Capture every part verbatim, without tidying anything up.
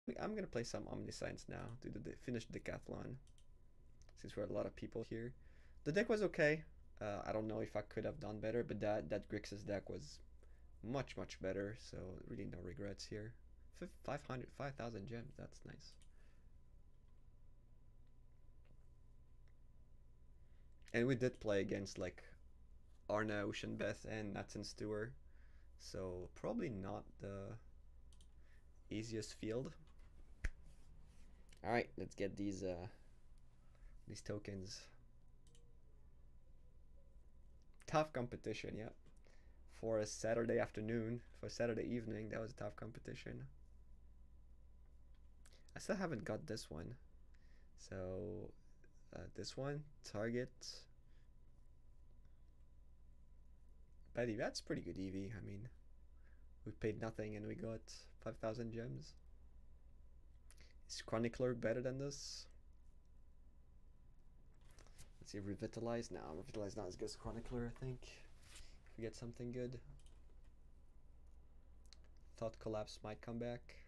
I'm gonna play some Omniscience now to the finish Decathlon, since we're a lot of people here. The deck was okay. Uh, I don't know if I could have done better, but that that Grixis deck was much much better. So really no regrets here. five hundred, five thousand gems. That's nice. And we did play against like Arna, Oceanbeth, and Nathan Stewart, so probably not the easiest field. All right, let's get these uh, these tokens. Tough competition, yeah. For a Saturday afternoon, for a Saturday evening, that was a tough competition. I still haven't got this one. So, uh, this one, target. Betty, that's pretty good E V. I mean, we paid nothing and we got five thousand gems. Is Chronicler better than this? Let's see, Revitalize. No, Revitalize not as good as Chronicler, I think. If we get something good. Thought Collapse might come back.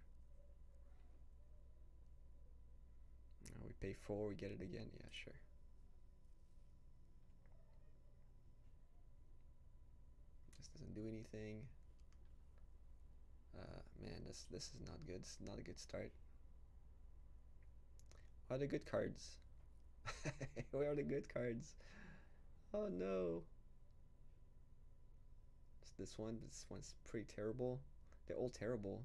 No, we pay four, we get it again. Yeah, sure. This doesn't do anything. Uh, man, this this is not good. This is not a good start. What are the good cards? Where are the good cards? Oh no. It's this one. This one's pretty terrible. They're all terrible.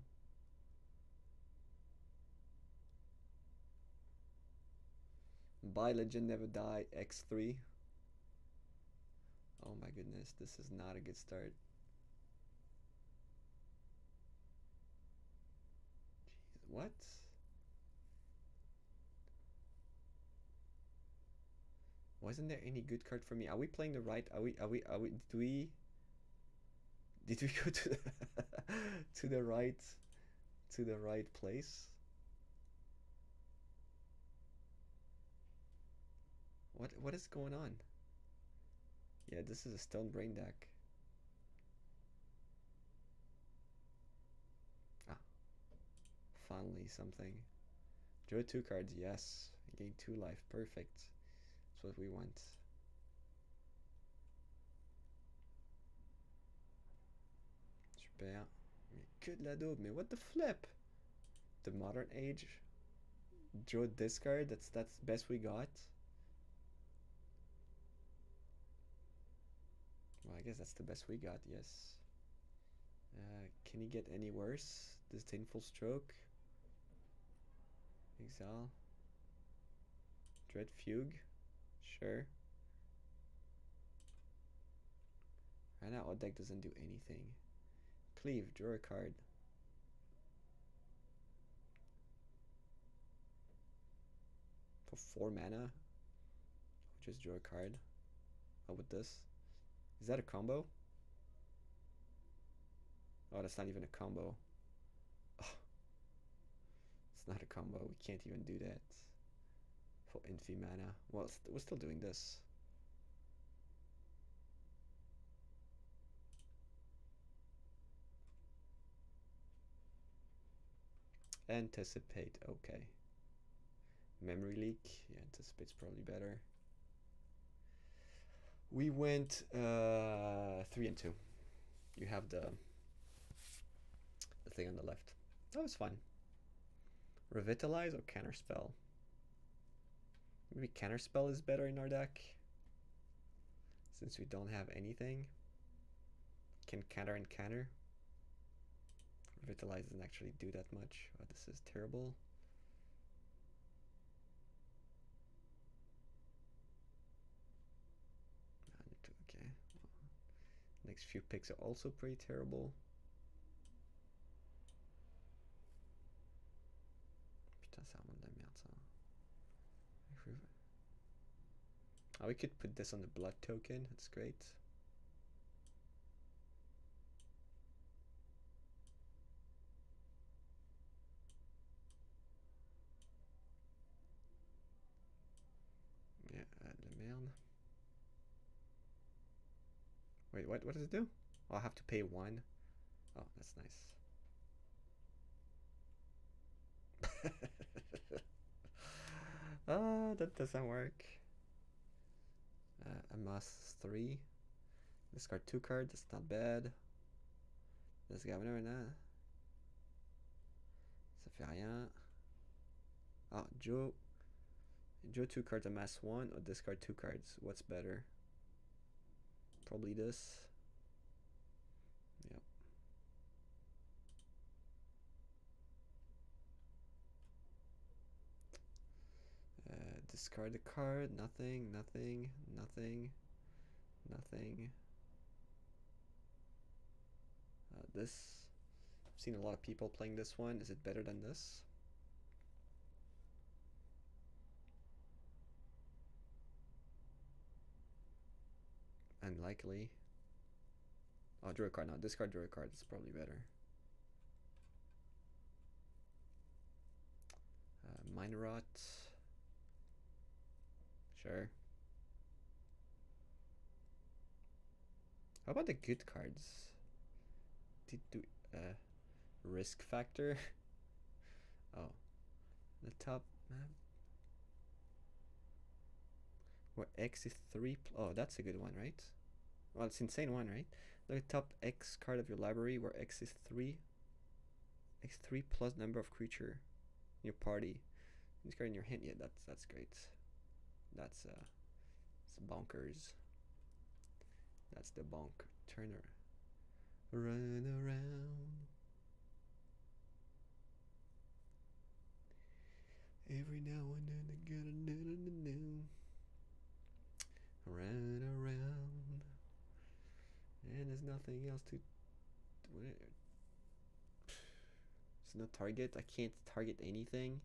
Buy Legend Never Die X three. Oh my goodness, this is not a good start. Jeez, what? Wasn't there any good card for me? Are we playing the right? Are we? Are we? Are we? Did we? Did we go to the to the right to the right place? What what is going on? Yeah, this is a Stone Brain deck. Ah, finally something. Draw two cards, yes. Gain two life, perfect. That's what we want. Super. Mais que de la daube, mais what the flip? The Modern Age. Draw this card, that's that's best we got. Well, I guess that's the best we got, yes. Uh, can he get any worse? Disdainful Stroke. Exile. Dread Fugue. Sure. Right now, our deck doesn't do anything. Cleave, draw a card. For four mana, just draw a card. How about this? Is that a combo? Oh, that's not even a combo. Oh, it's not a combo. We can't even do that. For infi mana. Well, we're still doing this. Anticipate, okay. Memory leak, yeah, anticipate's probably better. We went uh, three and two. You have the the thing on the left. That was fun. Revitalize or Counterspell? Maybe Counterspell is better in our deck, since we don't have anything. Can counter and counter. Revitalize doesn't actually do that much. Oh, this is terrible. Okay. Well, next few picks are also pretty terrible. Putain, c'est vraiment de la merde ça. Oh, we could put this on the blood token. That's great. Yeah, uh, de la merde. Wait, what? What does it do? Oh, I'll have to pay one. Oh, that's nice. No, that doesn't work. Uh, amass three. Discard two cards, that's not bad. This guy, whatever that. Ça fait rien. Ah, Joe. Draw two cards, amass one, or discard two cards. What's better? Probably this. Yep. Uh, discard a card. Nothing. Nothing. Nothing. Nothing. Uh, this. I've seen a lot of people playing this one. Is it better than this? Unlikely. Oh, draw a card. No, discard, draw a card. It's probably better. Uh, Mine Rot. Sure. How about the good cards? Did do uh, risk factor? Oh, the top map. Where X is three. Oh, that's a good one, right? Well, it's insane one, right? Look at top X card of your library where X is three. X three plus number of creature in your party. This card in your hand. Yeah, that's that's great. That's uh, it's bonkers. That's the bonk turner. Run around. Every now and then I gotta know, know, know. Run around. And there's nothing else to. It's no target. I can't target anything.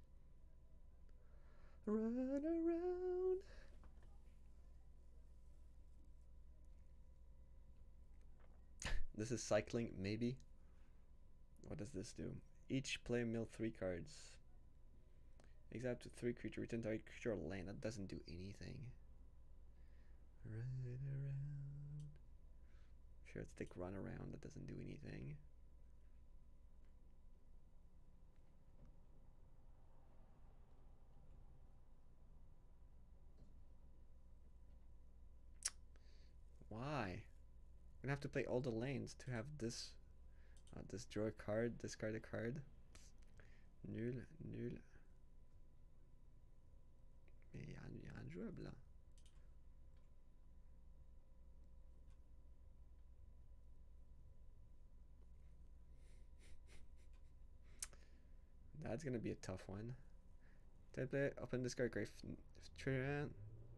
Run around. This is cycling, maybe. What does this do? Each player mill three cards. Except to three creature. Return target creature or land. That doesn't do anything. Run around. Sure, let's take run around. That doesn't do anything. Why? I'm gonna have to play all the lanes to have this. Uh, this draw a card, discard a card. Nul, nul. Mais il y a, y a un jouable là. That's gonna be a tough one. Type play, open discard grave. Trigger.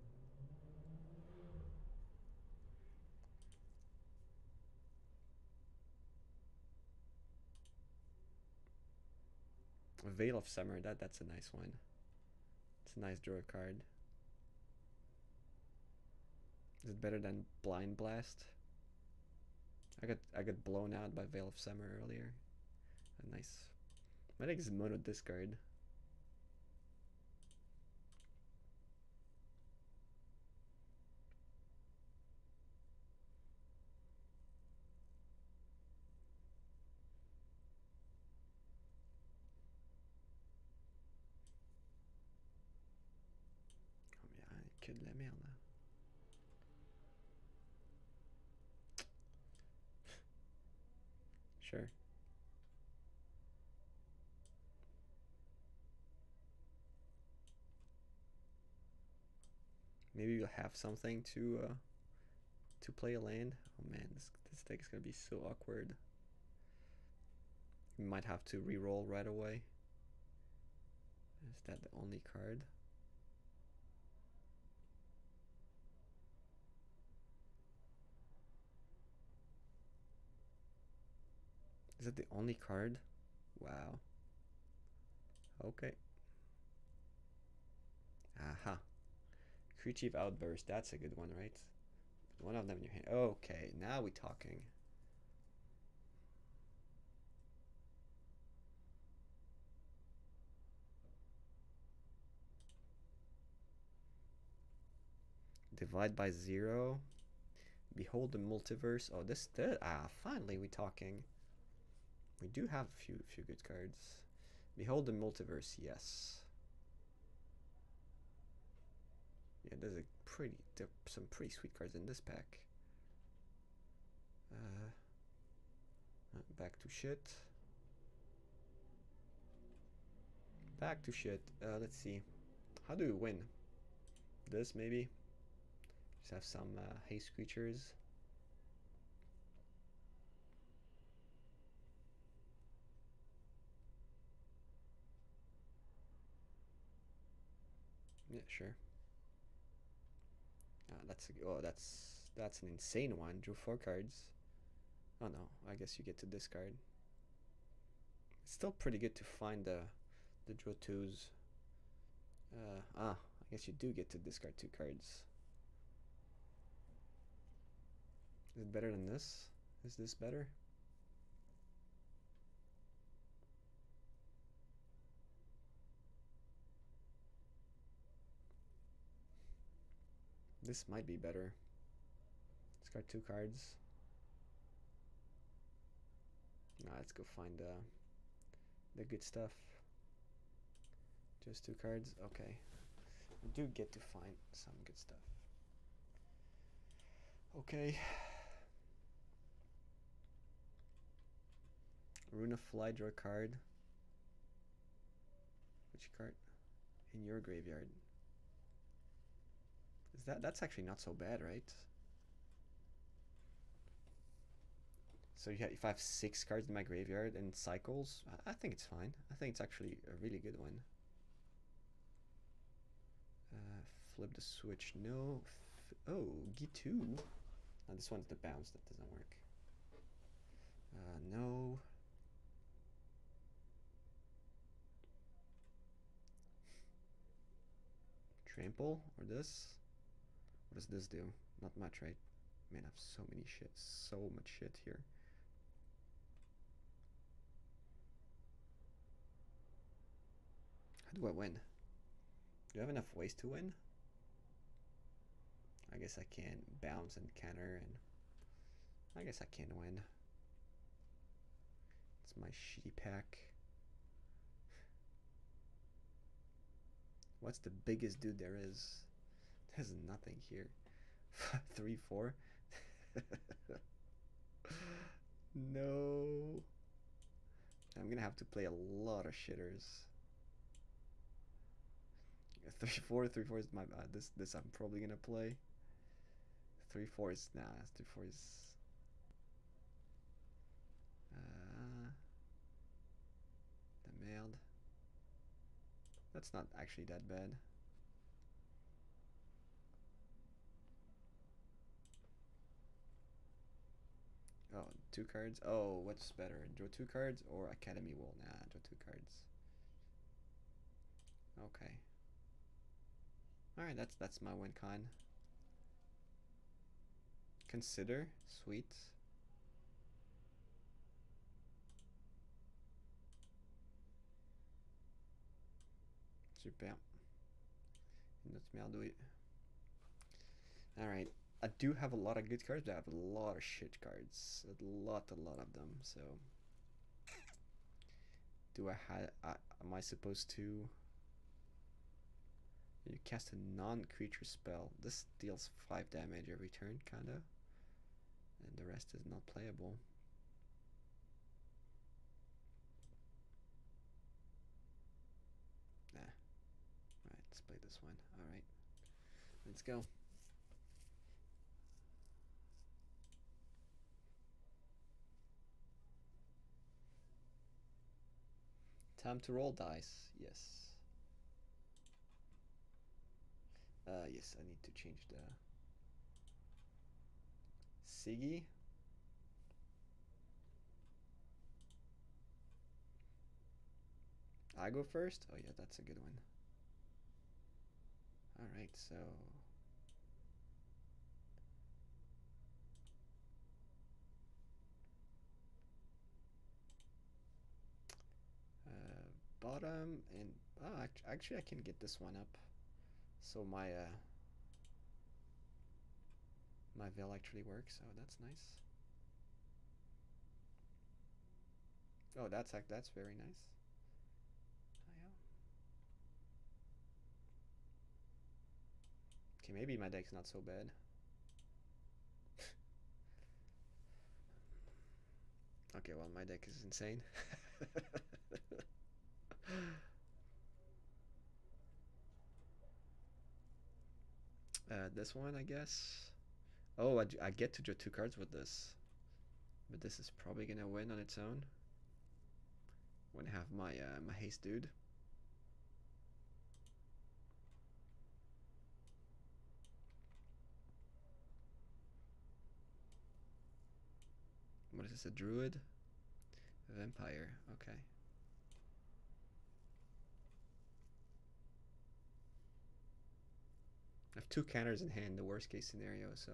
Veil of Summer, that that's a nice one. It's a nice draw card. Is it better than Blind Blast? I got I got blown out by Veil of Summer earlier. A nice. My deck is mono discard. Que de la merde. Sure. Maybe you'll have something to uh, to play a land. Oh man, this this deck is gonna be so awkward. You might have to re-roll right away. Is that the only card? Is that the only card? Wow. Okay. Aha. Creative Outburst. That's a good one, right? One of them in your hand. Okay, now we're talking. Divide by zero. Behold the multiverse. Oh, this, this ah, finally we're talking. We do have a few few good cards. Behold the multiverse, yes. Yeah, there's a pretty, there are some pretty sweet cards in this pack. Uh, back to shit. Back to shit. Uh, let's see. How do we win? This maybe? Just have some uh, haste creatures. Yeah, sure. Uh, that's a, oh, that's that's an insane one. Drew four cards. Oh no, I guess you get to discard. It's still pretty good to find the the draw twos. Uh, ah, I guess you do get to discard two cards. Is it better than this? Is this better? This might be better. Discard two cards. Nah, let's go find uh, the good stuff. Just two cards? Okay. We do get to find some good stuff. Okay. Rune of Fly, draw a card. Which card? In your graveyard. Is that that's actually not so bad, right? So yeah, if I have six cards in my graveyard and cycles, I think it's fine. I think it's actually a really good one. Uh, flip the switch. No. F oh, G two. Oh, this one's the bounce. That doesn't work. Uh, no. Trample or this? What does this do? Not much, right? Man, I have so many shit. So much shit here. How do I win? Do I have enough ways to win? I guess I can bounce and counter, and I guess I can win. It's my shitty pack. What's the biggest dude there is? There's nothing here. Three, four. No. I'm gonna have to play a lot of shitters. Three, four, three, four is my bad. This, this I'm probably gonna play. Three, four is nah. Three, four is. Uh, the mailed. That's not actually that bad. Oh, two cards. Oh, what's better? Draw two cards or Academy Wall? Nah, draw two cards. Okay. All right, that's that's my win con. Consider, sweet. Super. That's me, I'll do it. Alright. I do have a lot of good cards, but I have a lot of shit cards. A lot, a lot of them, so. Do I have. Uh, am I supposed to. You cast a non-creature spell. This deals five damage every turn, kinda. And the rest is not playable. Nah. Alright, let's play this one. Alright. Let's go. Time to roll dice. Yes. Uh, yes, I need to change the Siggy. I go first? Oh yeah, that's a good one. Alright, so uh, bottom and oh, actually I can get this one up. So my uh, my veil actually works. So that's nice. Oh, that's that's very nice. Oh, yeah. Okay, maybe my deck's not so bad. Okay, well, my deck is insane. uh, this one, I guess. Oh, I, I get to draw two cards with this. But this is probably gonna win on its own. When I have my, uh, my haste dude. What is this, a druid? A vampire, okay. I have two counters in hand, the worst case scenario, so.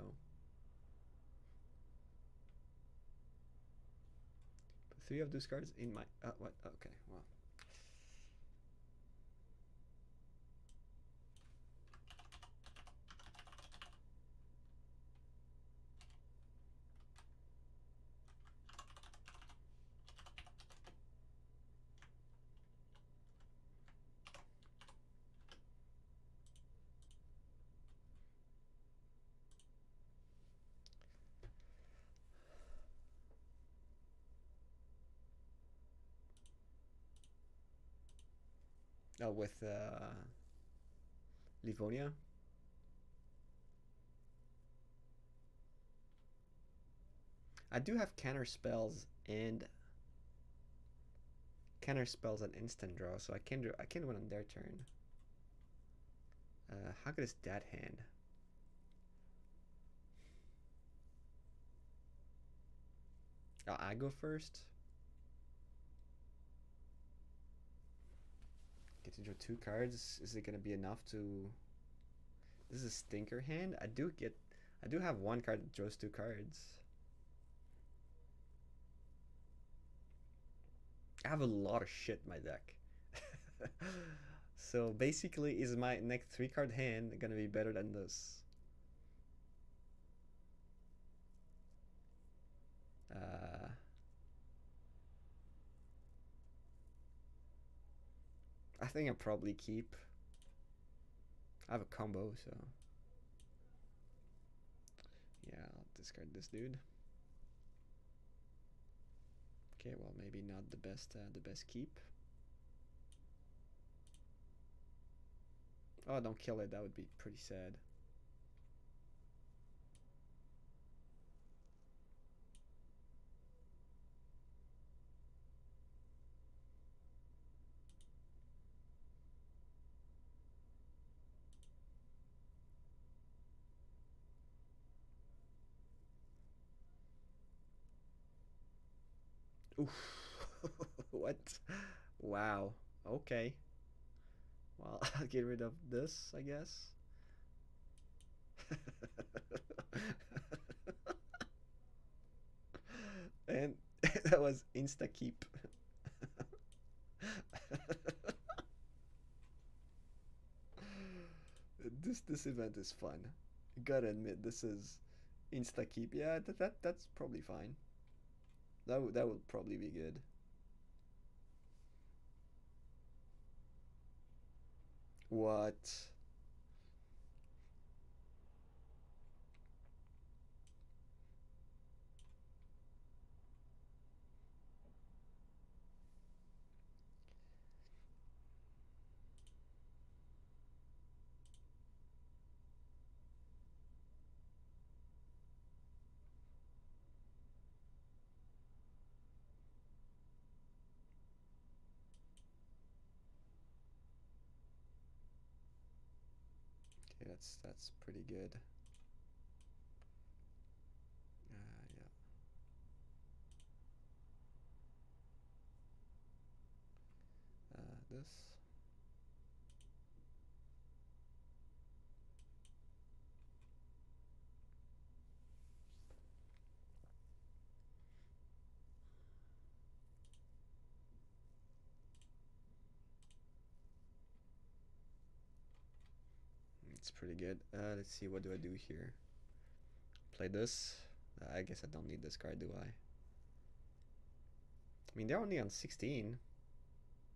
Put three of those cards in my, uh, what, okay, well. Oh, with uh, Livonia. I do have counter spells and counter spells and instant draw, so I can do I can win on their turn. Uh, how good is that hand? Oh, I go first. Get to draw two cards. Is it gonna be enough to? This is a stinker hand. I do get. I do have one card that draws two cards. I have a lot of shit in my deck. So basically, is my next three card hand gonna be better than this? Uh, I think I'll probably keep. I have a combo, so yeah, I'll discard this dude. Okay, well, maybe not the best, uh, the best keep. Oh, don't kill it. That would be pretty sad. Oof. What? Wow. Okay. Well, I'll get rid of this, I guess. And that was insta keep. this this event is fun. You gotta admit, this is insta keep. Yeah, that, that that's probably fine. That would that would probably be good. What? Okay, that's that's pretty good. Uh, yeah. Uh, this. It's pretty good. Uh, let's see, what do I do here? Play this. Uh, I guess I don't need this card, do I? I mean, they're only on sixteen.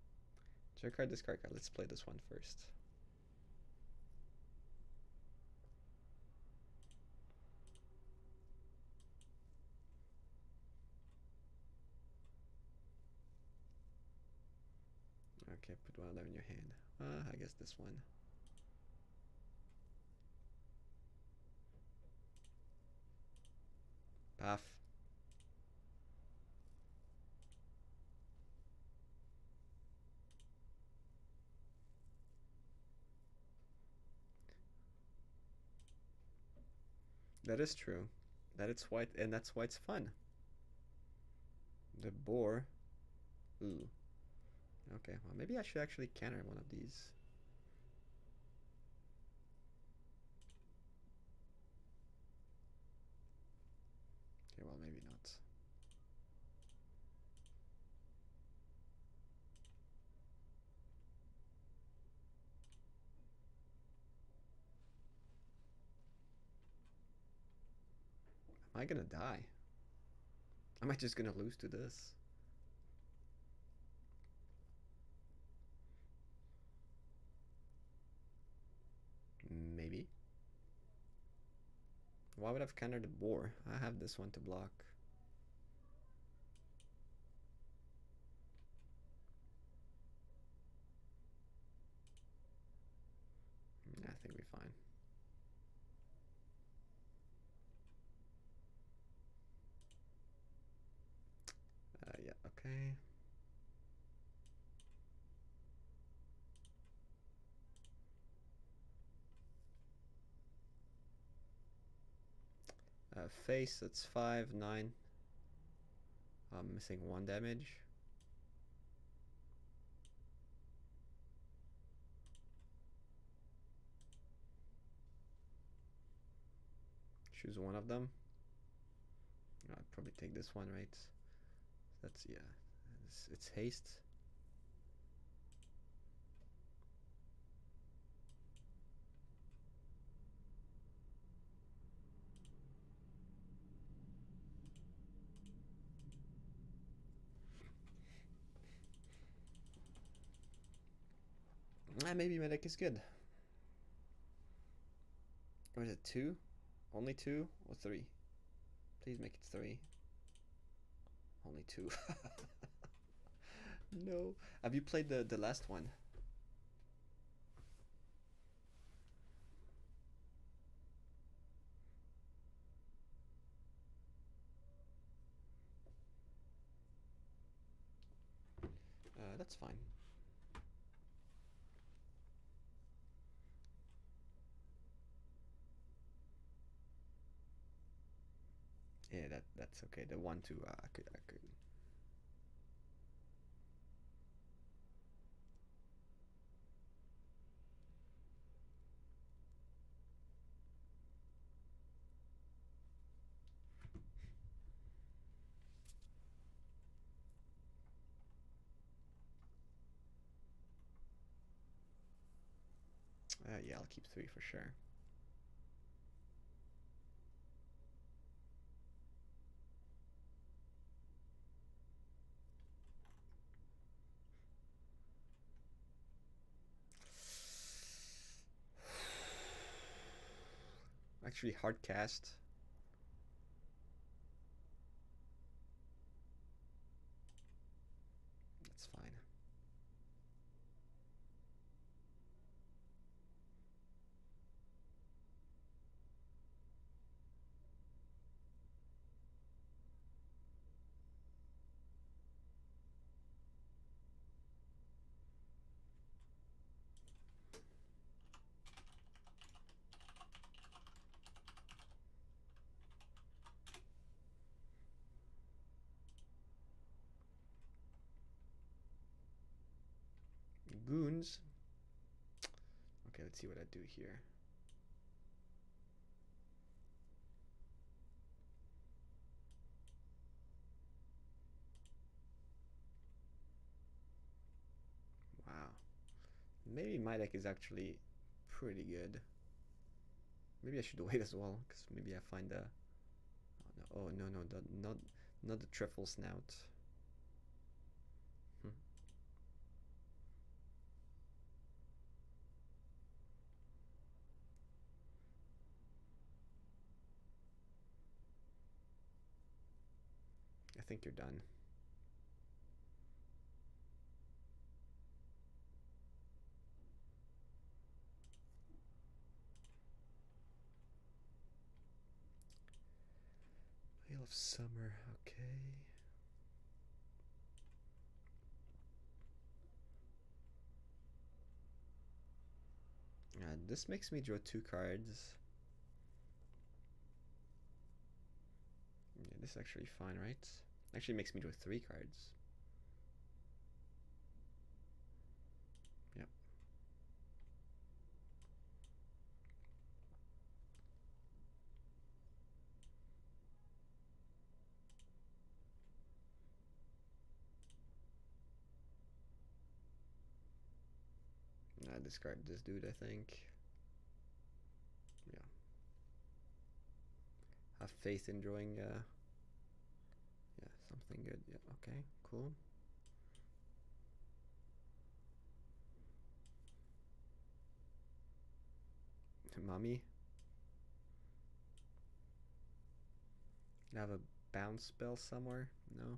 Draw card, discard card. Let's play this one first. Okay, put one of them in your hand. Uh, I guess this one. Path. That is true. That it's white, and that's why it's fun. The boar. Ooh. Okay, well, maybe I should actually counter one of these. Okay, well, maybe not. Am I gonna die? Am I just gonna lose to this? Maybe. Why would I have countered the boar? I have this one to block. I think we're fine. Uh, yeah, okay. Uh, face, that's five, nine. I'm missing one damage. Choose one of them. I'd probably take this one, right? That's, yeah, it's, it's haste. Ah, maybe medic is good. Or is it two? Only two or three? Please make it three. Only two. No. Have you played the, the last one? Uh, that's fine. Yeah, that that's okay. The one two uh, I could I could. Uh, yeah, I'll keep three for sure. Actually, hard cast. That's fine. Goons. Okay, let's see what I do here. Wow. Maybe my deck is actually pretty good. Maybe I should wait as well, because maybe I find a... Oh no, oh, no, no, the, not, not the Truffle Snout. Hmm. I think you're done. of summer, okay. Uh, this makes me draw two cards. Yeah, this is actually fine, right? Actually makes me draw three cards. Yep. I discard this dude, I think. Yeah. Have faith in drawing, uh, yeah, something good. Yeah, okay, cool. Mummy. You have a bounce spell somewhere? No.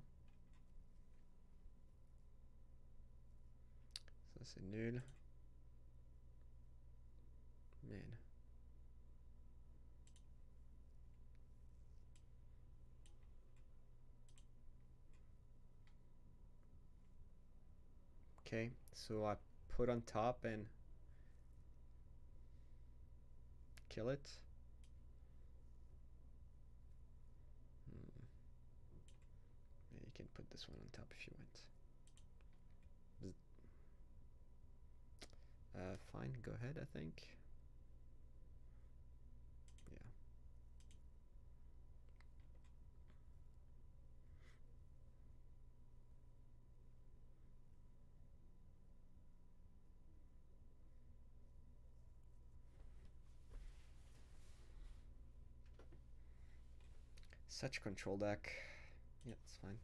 Ça c'est nul. Man. Okay, so I put on top and kill it. Hmm. Yeah, you can put this one on top if you want. Uh, fine, go ahead, I think. Yeah. Such control deck. Yeah, it's fine.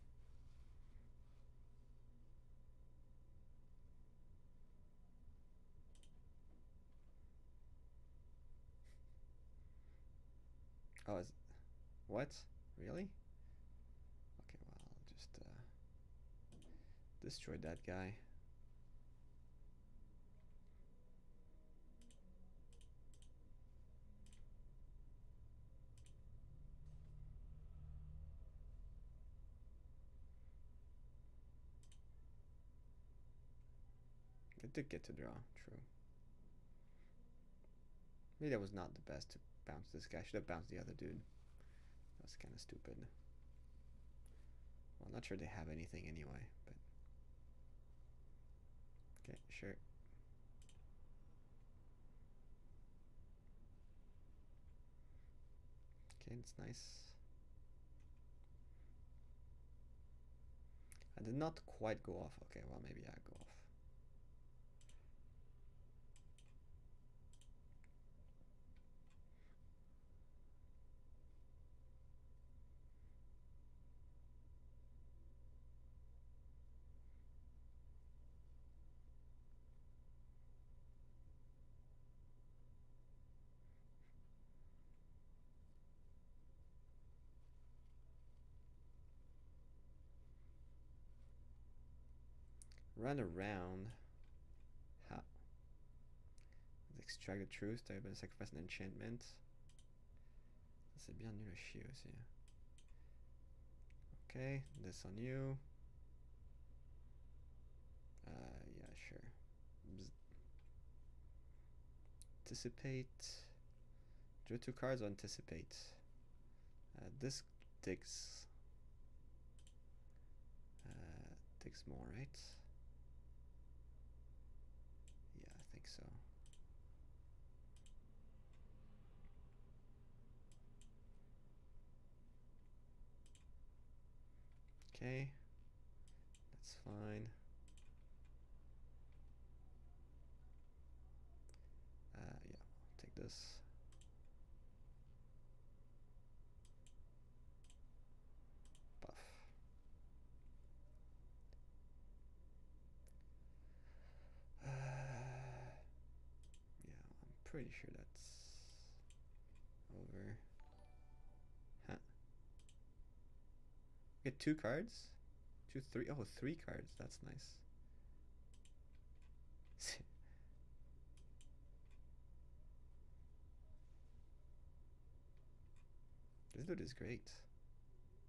Oh, is, what? Really? Okay, well, I'll just uh, destroy that guy. I did get to draw, true. Maybe that was not the best to bounce this guy. I should have bounced the other dude. That's kind of stupid. Well, I'm not sure they have anything anyway, but... Okay, sure. Okay, it's nice. I did not quite go off. Okay, well, maybe I go off. Run around. How? Extract the truth. T'avais besoin de sacrifice an enchantment. C'est bien nul à chier aussi. Okay, this on you. Uh, yeah, sure. Bzz. Anticipate. Draw two cards or anticipate. Uh, this digs. Uh, digs more, right? Yeah, I think so. Okay, that's fine. Uh, yeah, I'll take this. Buff. Uh, yeah, I'm pretty sure that's over. Huh. Get two cards? Two, three. Oh, three cards. That's nice. This dude is great.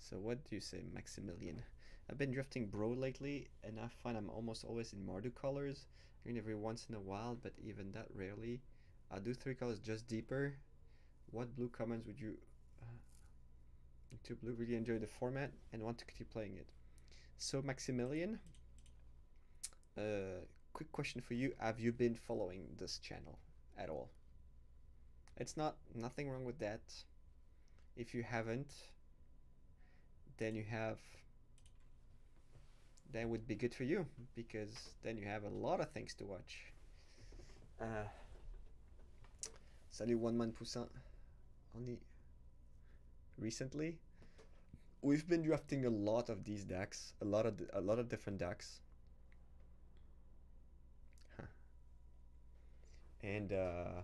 So what do you say, Maximilian? I've been drafting Bro lately, and I find I'm almost always in Mardu colors. Green every once in a while, but even that rarely. I'll do three colors just deeper. What blue comments would you... Uh, into blue, really enjoy the format and want to keep playing it. So Maximilian, uh, quick question for you. Have you been following this channel at all? It's not, nothing wrong with that. If you haven't, then you have, then would be good for you, because then you have a lot of things to watch. Uh, salut One Man Poussin. Only recently, we've been drafting a lot of these decks, a lot of a lot of different decks, huh. and uh,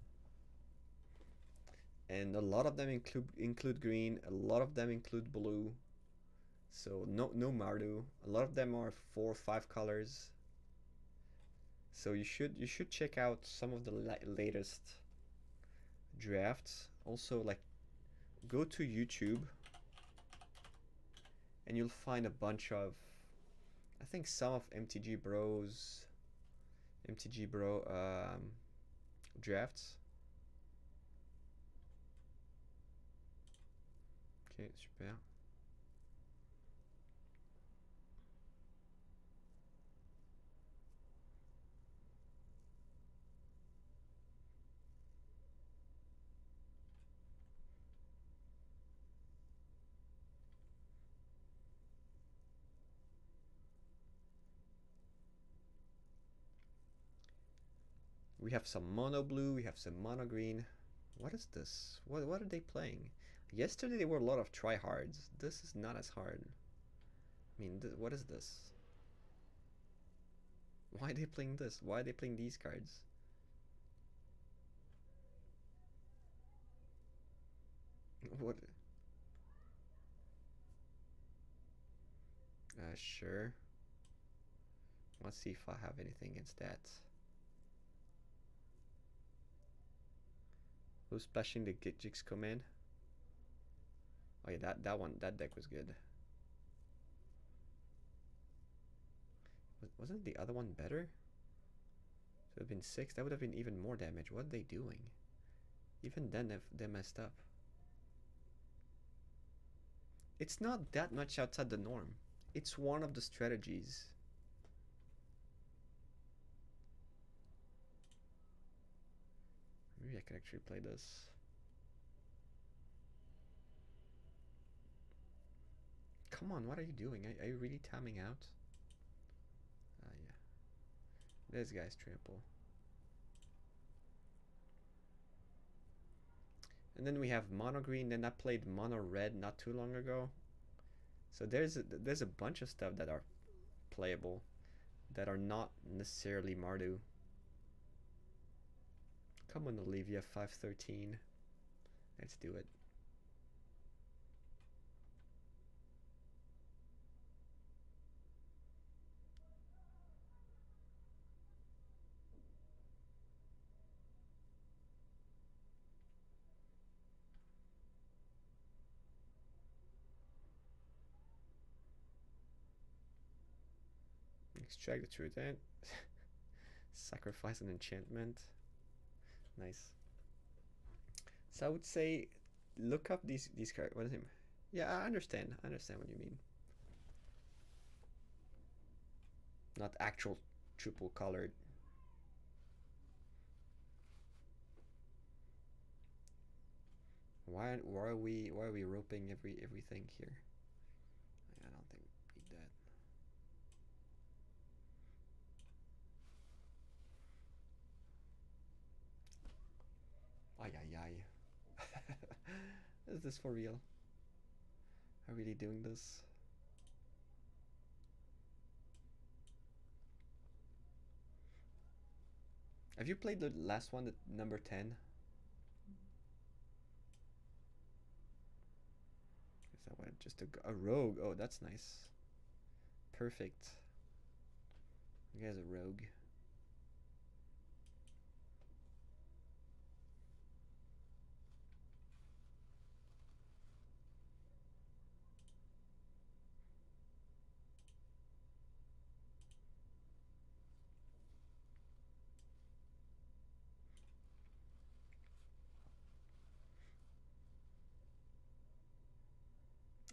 and a lot of them include include green, a lot of them include blue. So no no Mardu. A lot of them are four or five colors. So you should you should check out some of the la latest drafts. Also, like, go to YouTube and you'll find a bunch of, I think some of M T G Bros, M T G Bro um, drafts. Ok, super. We have some mono blue, we have some mono green. What is this? What, what are they playing? Yesterday there were a lot of tryhards. This is not as hard. I mean, th what is this? Why are they playing this? Why are they playing these cards? What? Uh, sure. Let's see if I have anything against that. Who's splashing the Gitjix command? Oh yeah, that, that one, that deck was good. Wasn't the other one better? So it would have been six, that would have been even more damage. What are they doing? Even then, they've, they messed up. It's not that much outside the norm. It's one of the strategies. Maybe I can actually play this. Come on, what are you doing? Are, are you really timing out? Ah, uh, yeah. This guy's trample. And then we have mono green. Then I played mono red not too long ago. So there's a, there's a bunch of stuff that are playable that are not necessarily Mardu. Come on, Olivia, five thirteen. Let's do it. Extract the truth and sacrifice an enchantment. Nice. So I would say look up these these cards. What is it? Yeah, I understand. I understand what you mean. Not actual triple colored. Why why are we why are we roping every everything here? I don't think we need that. Ay ay ay. Is this for real? Are we really doing this? Have you played the last one, the number ten? Is that what? Just a, a rogue? Oh, that's nice. Perfect. You guys a rogue.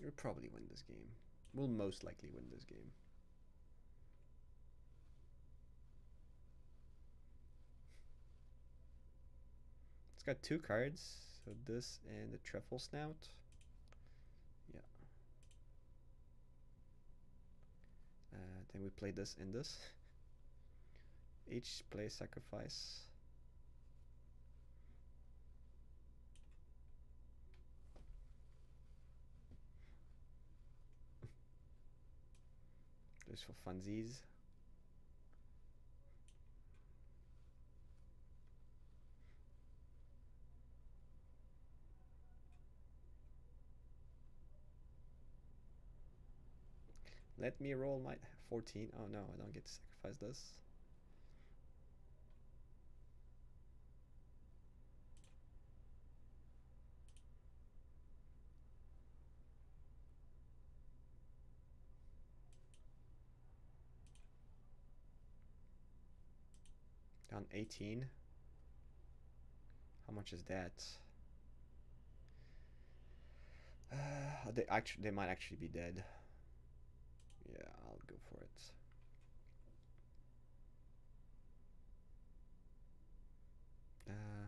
We'll probably win this game. We'll most likely win this game. It's got two cards, so this and the Truffle Snout. Yeah. Uh, then we play this and this. Each play sacrifice. Just for funsies. Let me roll my fourteen. Oh no, I don't get to sacrifice this. Down eighteen. How much is that? Uh, they actually they might actually be dead. Yeah, I'll go for it. Uh,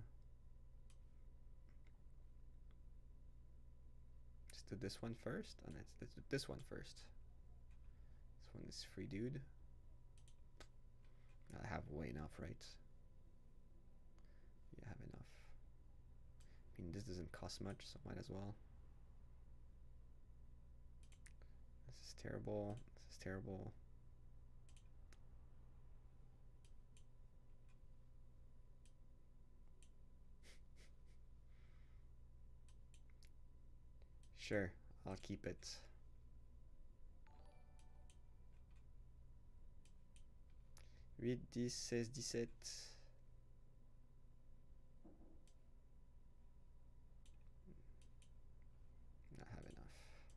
let's do this one first. Oh, let's, let's do this one first. This one is free, dude. I have way enough, right? Yeah, I have enough. I mean, this doesn't cost much, so might as well. This is terrible. This is terrible. Sure, I'll keep it. huit, dix, seize, dix-sept. I have enough.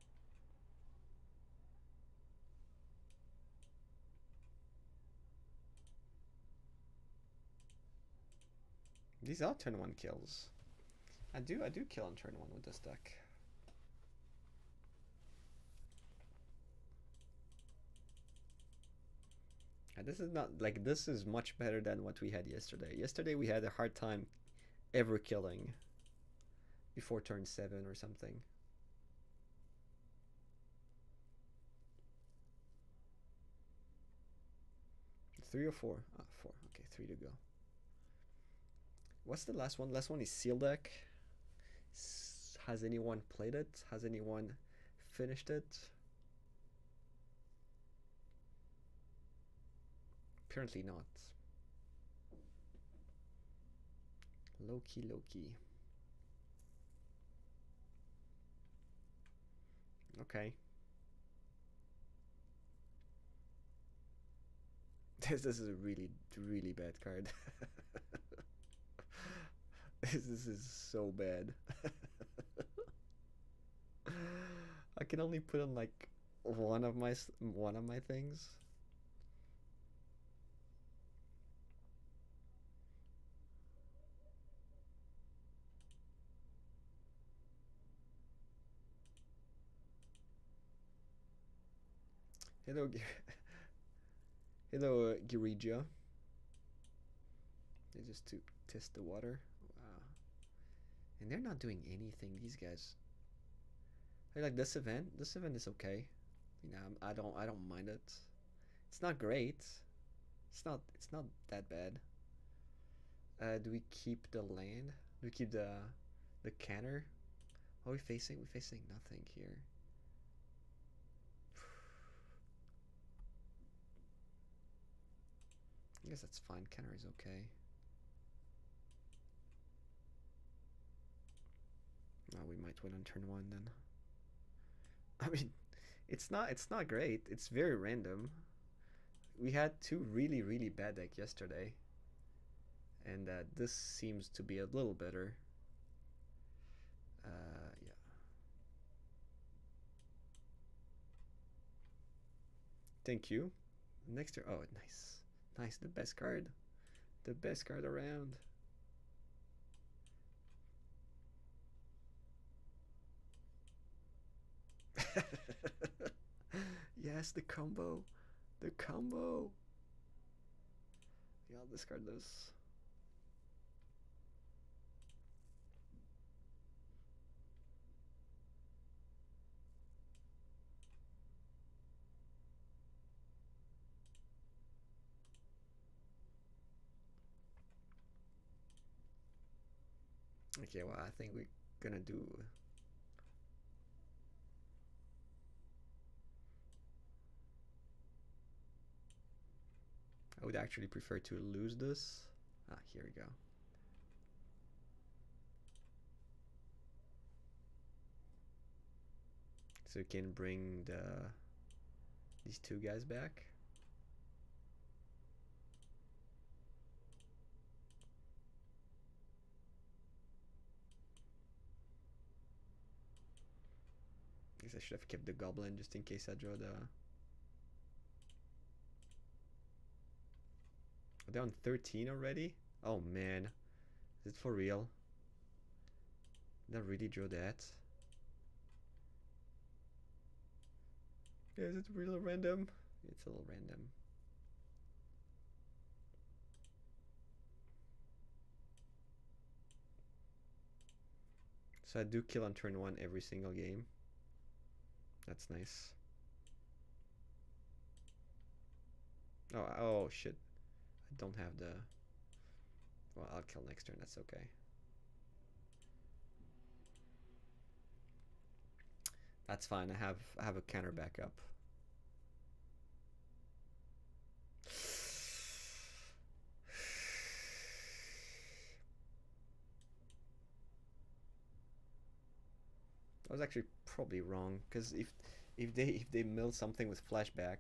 These are turn one kills. I do I do kill on turn one with this deck. And this is not like this is much better than what we had yesterday. Yesterday we had a hard time ever killing before turn seven or something. Three or four? Ah, four. Okay, three to go. What's the last one? Last one is Seal Deck. S has anyone played it? Has anyone finished it? Apparently not. Loki, Loki. Okay. This, this is a really, really bad card. this, this is so bad. I can only put on like one of my one of my things. Hello, hello, Girija. They just to test the water. Wow, and they're not doing anything. These guys. I like this event. This event is okay. You know, I don't, I don't mind it. It's not great. It's not, it's not that bad. Uh, do we keep the land? Do we keep the, the canner? What are we facing? We're facing nothing here. I guess that's fine. Kenner is okay. Oh, we might win on turn one then. I mean, it's not it's not great. It's very random. We had two really really bad decks yesterday, and uh, this seems to be a little better. Uh, yeah. Thank you. Next turn. Oh, nice. Nice, the best card. The best card around. Yes, the combo. The combo. Yeah, I'll discard this. Okay, well, I think we're gonna do. I would actually prefer to lose this. Ah, here we go. So we can bring the these two guys back. I guess I should have kept the goblin just in case I draw the. Are they on thirteen already? Oh man, is it for real? Did I really draw that? Yeah, is it real random? It's a little random. So I do kill on turn one every single game. That's nice. Oh, oh shit. I don't have the... Well, I'll kill next turn, that's okay. That's fine, I have I have a counter backup. I was actually probably wrong, because if if they if they mill something with flashback,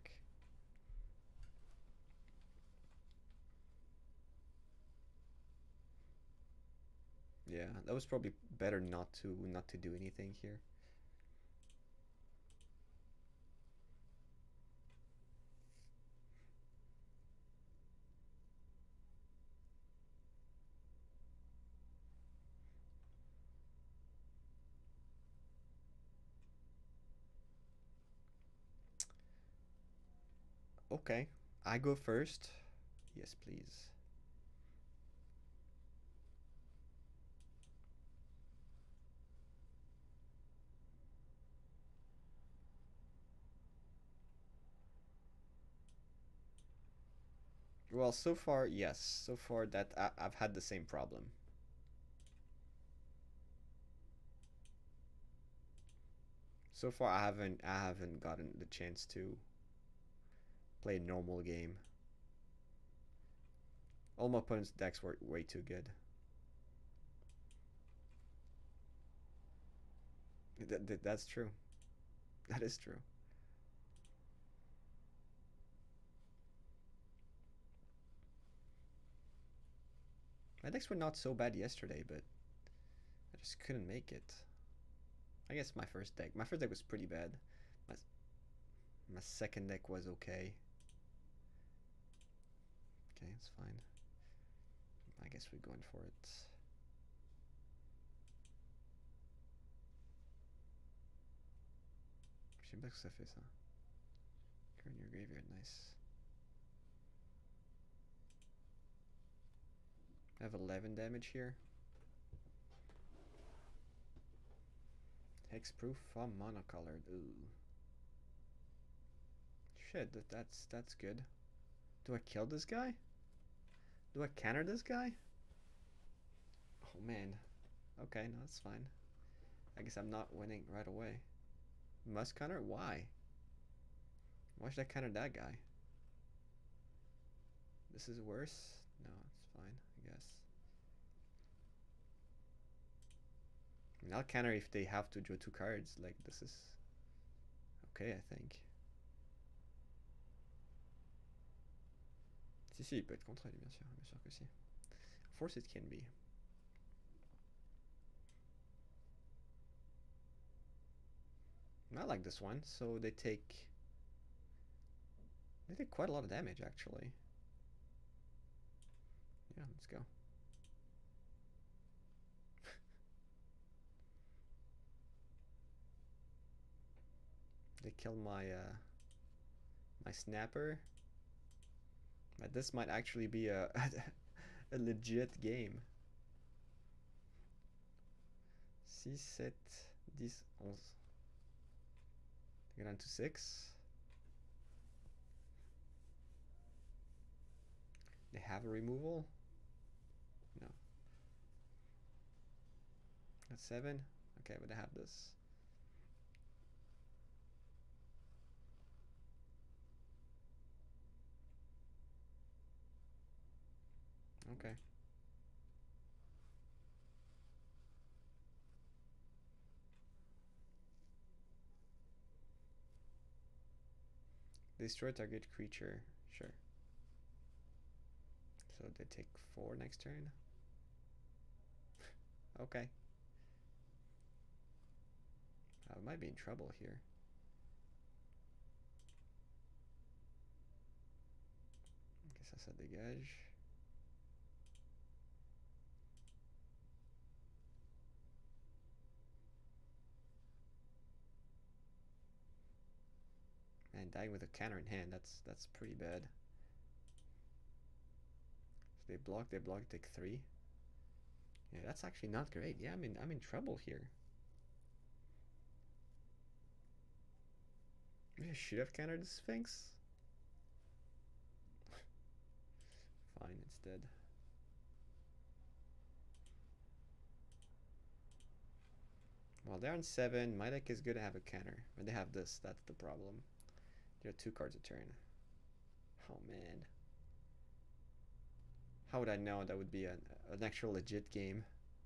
yeah, that was probably better not to not to do anything here. Okay, I go first. Yes, please. Well, so far, yes. So far that I, I've had the same problem. So far, I haven't I haven't gotten the chance to play a normal game. All my opponent's decks were way too good. Th th that's true. That is true. My decks were not so bad yesterday, but I just couldn't make it. I guess my first deck, my first deck was pretty bad. My, my second deck was okay. Okay, it's fine. I guess we're going for it. Je sais pas ce que ça fait ça. Card in your graveyard, nice. I have eleven damage here. Hexproof on monocolored. Ooh. Shit, that, that's that's good. Do I kill this guy? Do I counter this guy? Oh man. Okay, no, that's fine. I guess I'm not winning right away. Must counter? Why? Why should I counter that guy? This is worse? No, it's fine, I guess. I mean, I'll counter if they have to draw two cards. Like, this is okay, I think. Si, si, il peut être contré, bien sûr, bien sûr que si. Of course it can be. I like this one, so they take... They take quite a lot of damage, actually. Yeah, let's go. They kill my... Uh, my snapper. But this might actually be a a legit game. six, seven, ten, eleven. Get on to six. They have a removal? No. That's seven? Okay, but they have this. Okay. Destroy target creature. Sure. So they take four next turn. Okay. I might be in trouble here. I guess I said dégage. And dying with a counter in hand, that's that's pretty bad. So they block, they block, take three. Yeah, that's actually not great. Yeah, I'm in I'm in trouble here. Maybe I should have countered the Sphinx. Fine, it's dead. Well, they're on seven. My deck is good to have a counter. When they have this, that's the problem. There are two cards a turn. Oh man. How would I know that would be an, an actual legit game?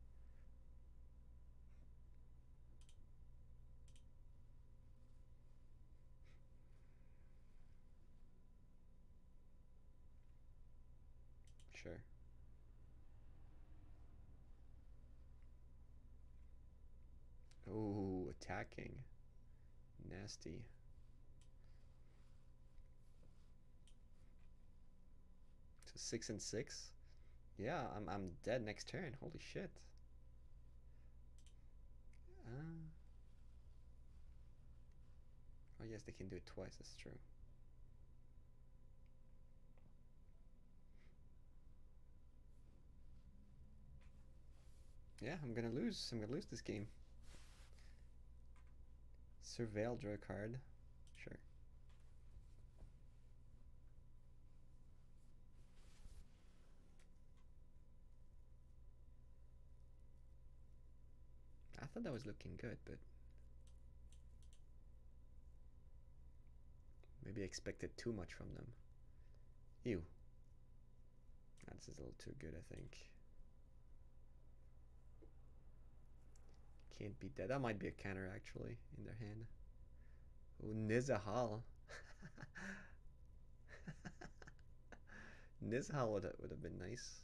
Sure. Oh, attacking. Nasty. So six and six? Yeah, I'm I'm dead next turn. Holy shit. Uh, oh yes, they can do it twice, that's true. Yeah, I'm gonna lose. I'm gonna lose this game. Surveil, draw a card. Sure. I thought that was looking good, but maybe I expected too much from them. Ew. This is a little too good, I think. Can't beat that. That might be a counter, actually, in their hand. Oh, Nizahal. Nizahal would have, would have been nice.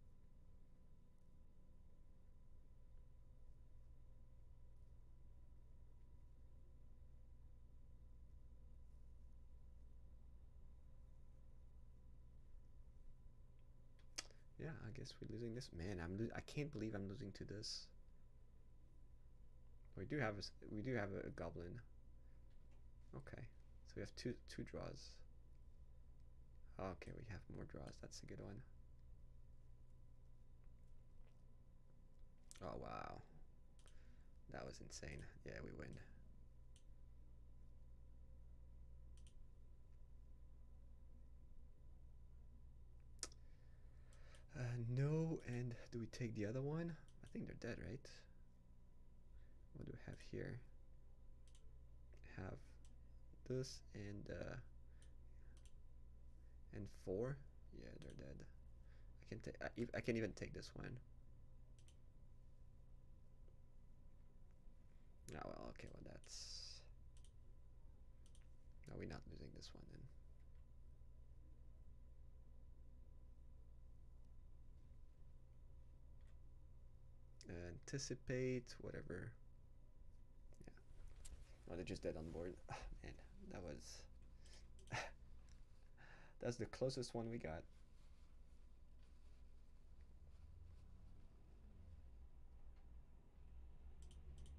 Yeah, I guess we're losing this. Man, I'm lo I can't believe I'm losing to this. We do have a, we do have a, a goblin. Okay, so we have two two draws. Okay, we have more draws. That's a good one. Oh wow, that was insane. Yeah, we win. Uh, no, and do we take the other one? I think they're dead, right? What do we have here? Have this and uh, and four. Yeah, they're dead. I can take. I, I can even take this one. Oh well, okay. Well, that's. No, we're not losing this one then. Anticipate, whatever. Yeah. Oh, they're just dead on board. Oh, man, that was. That's the closest one we got.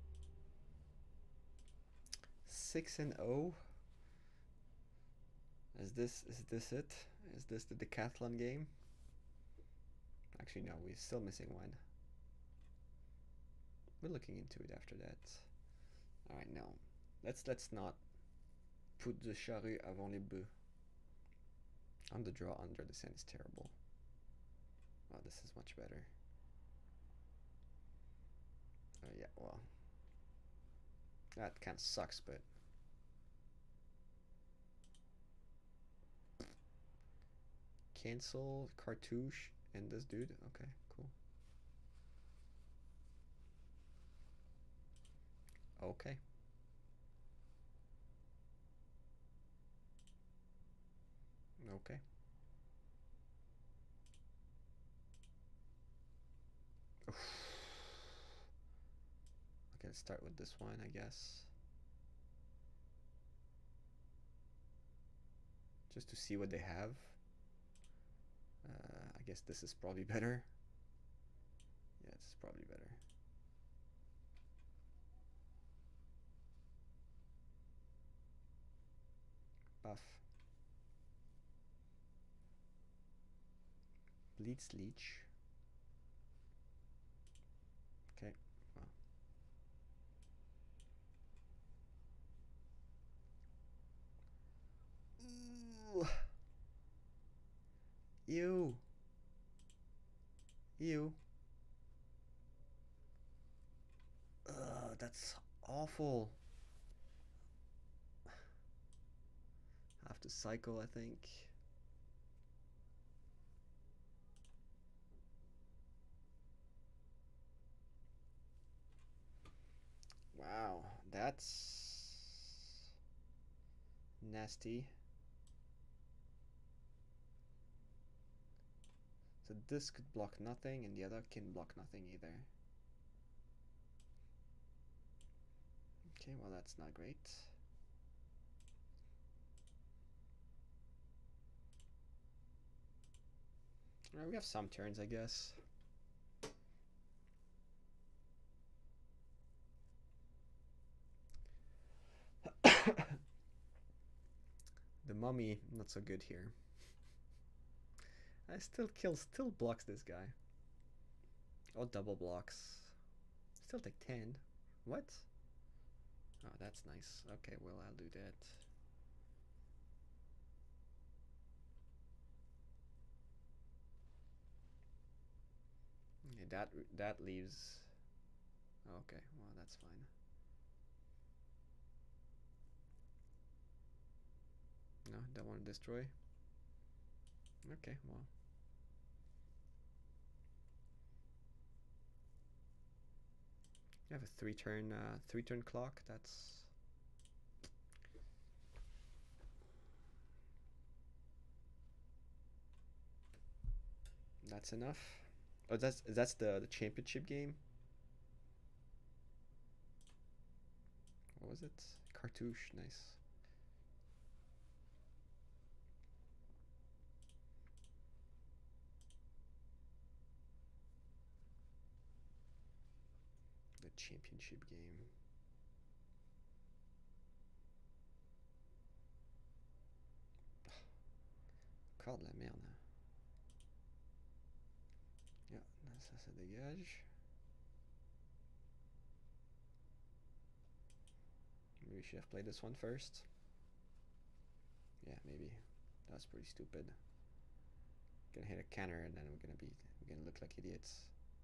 Six and oh. Is this is this it? Is this the decathlon game? Actually, no. We're still missing one. We're looking into it after that. All right, no. Let's let's not put the charrue avant les bœufs. On the draw under the sand is terrible. Oh, this is much better. Oh yeah, well, that kind of sucks, but cancel cartouche and this dude. Okay, cool. Okay. Okay. Oof. Okay, let's start with this one, I guess. Just to see what they have. Uh, I guess this is probably better. Yeah, this is probably better. Buff. Bleeds Leech. Okay. Well. Ooh. Ew. Ew. Ugh, that's awful. I have to cycle, I think. Wow, that's nasty. So this could block nothing, and the other can block nothing either. Okay, well that's not great. Alright, we have some turns, I guess. The mummy, not so good here. I still kill, still blocks this guy. Oh, double blocks. Still take ten. What? Oh, that's nice. Okay, well, I'll do that. Okay, that that leaves. Okay, well, that's fine. No, don't want to destroy. Okay, well. You have a three turn uh, three turn clock. That's that's enough. Oh, that's that's the the championship game. What was it? Cartouche, nice. The championship game. Encore de la merde. Yeah, ça, ça dégage. Maybe we should have played this one first. Yeah, maybe. That's pretty stupid. Gonna hit a counter and then we're gonna be we're gonna look like idiots.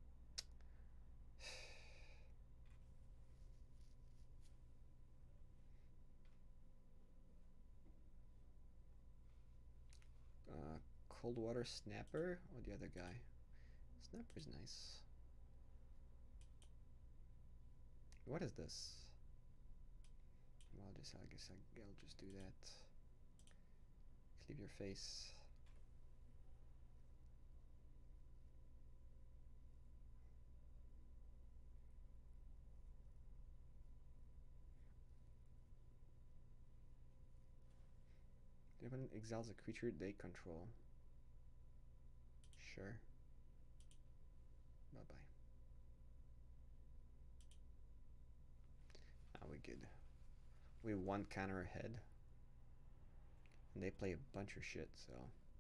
Uh, cold water snapper or the other guy? Snapper's nice. What is this? Well, I'll just I guess I'll just do that. Cleave your face. The opponent exiles a creature they control. Sure. Bye bye. Now we good. We one counter ahead. And they play a bunch of shit, so.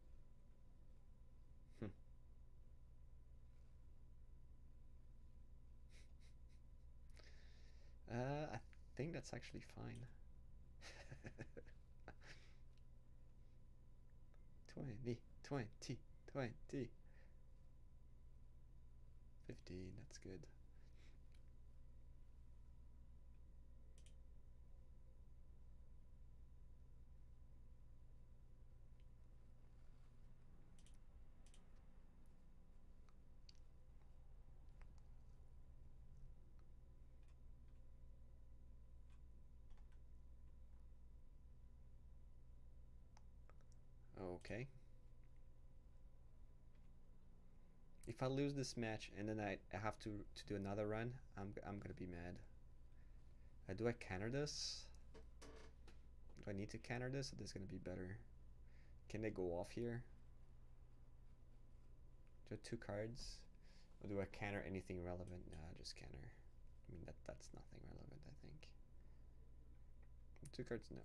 Hmm. Uh, I think that's actually fine. twenty, twenty, twenty. fifteen, that's good. Okay. If I lose this match and then I, I have to to do another run, I'm I'm gonna be mad. Uh, do I counter this? Do I need to counter this? Or this is gonna be better? Can they go off here? Do I have two cards? Or do I counter anything relevant? Nah, just counter. I mean that that's nothing relevant, I think. Two cards, no.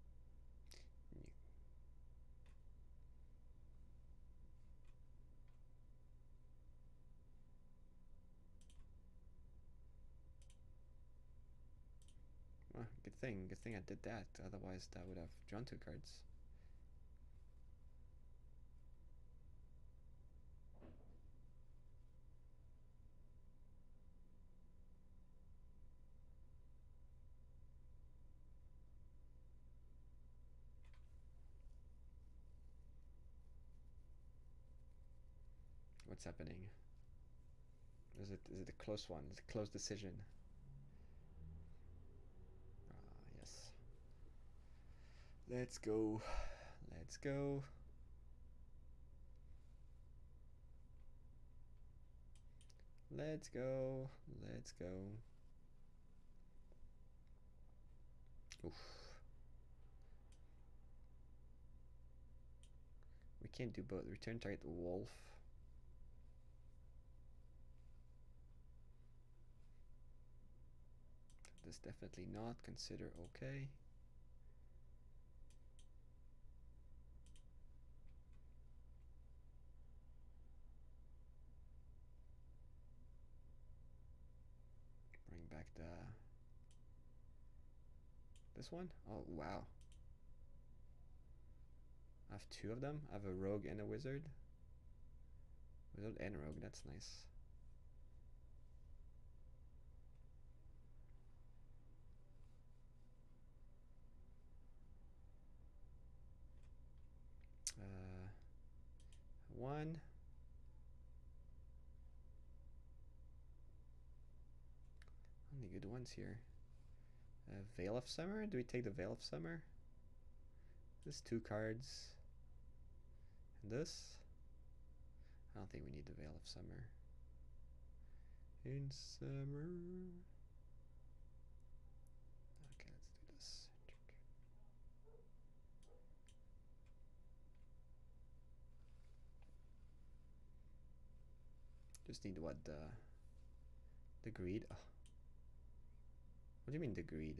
Well, good thing, good thing I did that. Otherwise, that would have drawn two cards. What's happening? Is it is it a close one? Is it a close decision? Ah, yes. Let's go. Let's go. Let's go. Let's go. Oof. We can't do both. Return target wolf. This definitely not. Consider okay. Bring back the this one. Oh wow. I have two of them. I have a rogue and a wizard. Wizard and rogue. That's nice. Uh, one. Only good ones here. Uh, Veil of Summer? Do we take the Veil of Summer? This two cards. And this? I don't think we need the Veil of Summer. In summer. Okay, let's do this. Just need what the the greed. Oh. What do you mean the greed?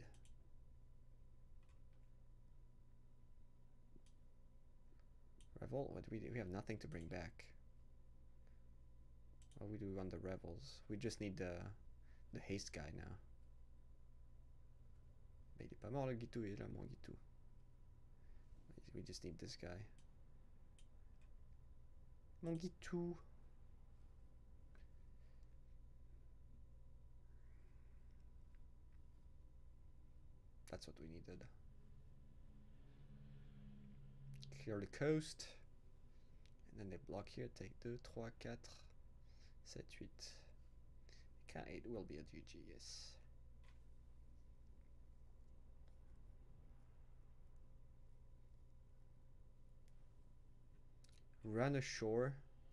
Revolt? What do we do? We have nothing to bring back. What we do on the Revels? We just need the the haste guy now. Mais il est pas mort le Gitu, il est là mon Gitu. We just need this guy. Mon Gitu. That's what we needed. Clear the coast. And then they block here. Take two, three, four, seven, eight. K eight will be a G G, yes. Run ashore.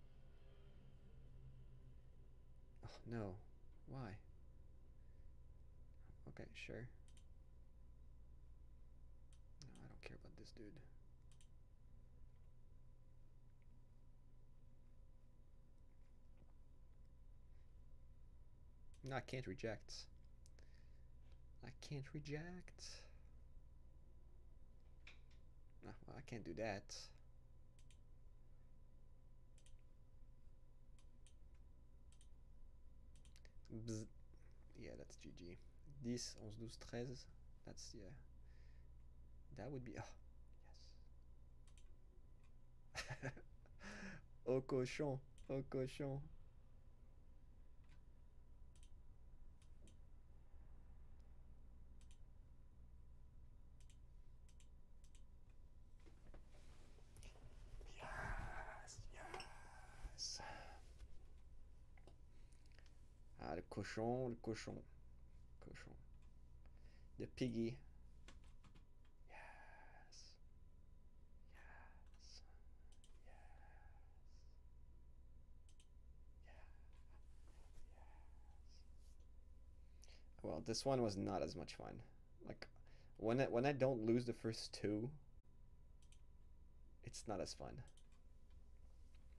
Oh no. Why? Okay, sure. No, I don't care about this dude. No, I can't reject. I can't reject. No, well, I I can't do that. Bzz. Yeah, that's G G. dix, onze, douze, treize. That's, yeah. That would be, oh, yes. Au cochon, au cochon. Yes, yes. Ah, le cochon, le cochon. Cochon. The piggy. Yes. Yes. Yes. Well, this one was not as much fun. Like, when I, when I don't lose the first two, it's not as fun.